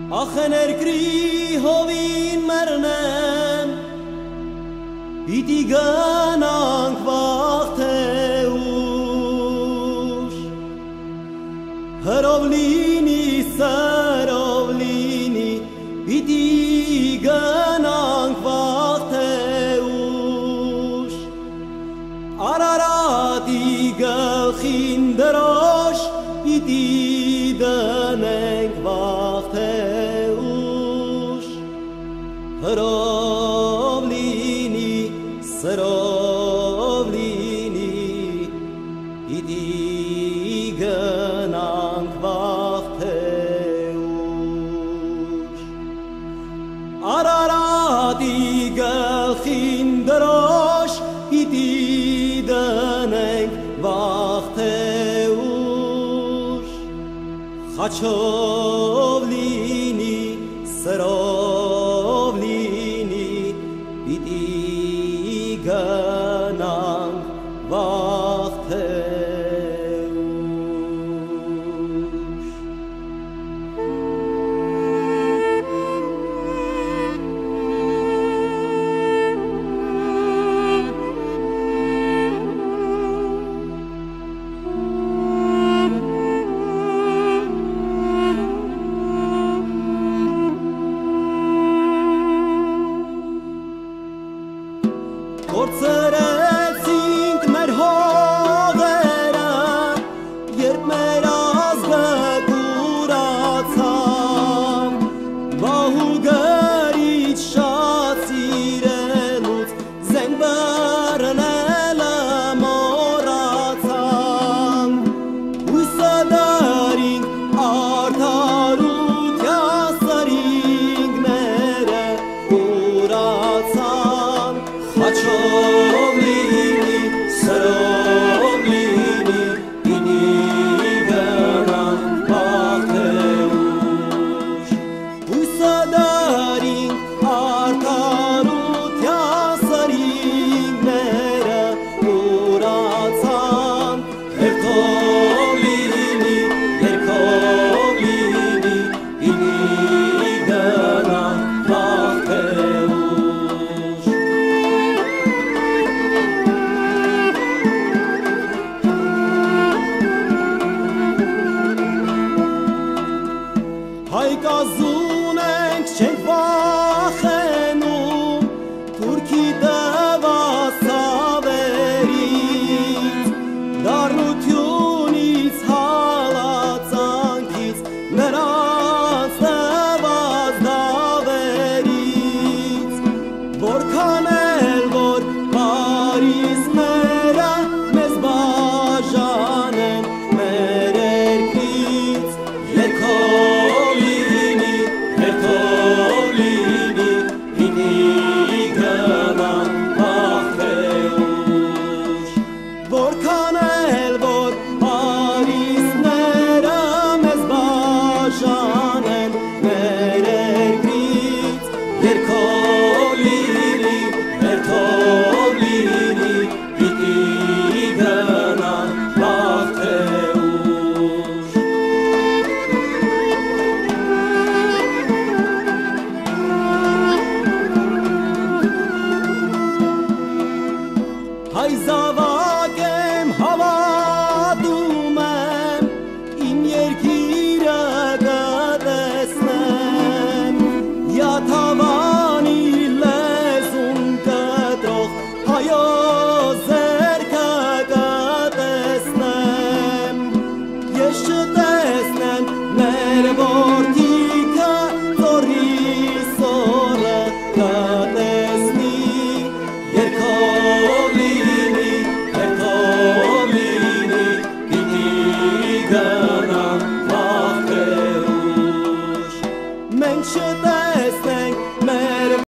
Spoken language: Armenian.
Ախեն երկրի հովին մեռնեմ, պիտի գնանք վաղ թե ուշ, հրով լինի, սրով լինի, պիտի գնանք վաղ թե ուշ, Արարատի գլխին դրոշ, պիտի դնենք վաղ թե հրով լինի, սրով լինի, պիտի գնանք վաղ թե ուշ, Արարատի գլխին դրոշ, պիտի դնենք վաղ թե ուշ, խաչով լինի, սրով լինի, պիտի գնանք վաղ թե Կորցրեցինք մեր հողերը, երբ մեր ազգը կուրացավ, վահ ու գրիչ շատ սիրելուց, զենք բռնելը մոռացանք, հույսը դրինք արդարության սրինք, մերը կուրացանք, խաչով լինի, սրով լինի, պիտի գնանք վաղ թե ուշ, հույսը դրինք արդարության սրինք, մերը կուրացանք, հերթով լինի, երգով լինի, պիտի գնանք վաղ թե ուշ, Հայկազուն ենք չենք վախենում, թուրքի տված ցավերից, դառնությունից, հալածանքից, նրանց տված դավերից, որքան էլ որ բարիսները մեզ բաժանեն մեր երկրից, երգով լինի, հերթով լինի, պիտի գնանք վաղ թե ուշ, որքան էլ որ բարիսները մեզ բաժանեն մեր երկրից, երգով լինի, հերթով լինի, պիտի գնանք վաղ թե ուշ, հայ զավակ եմ, հավատում եմ, իմ երկիրը կտեսնեմ, յաթավանի լեզուն կտրող հայոց ձեռքը կտեսնեմ, ես չտեսնեմ մեր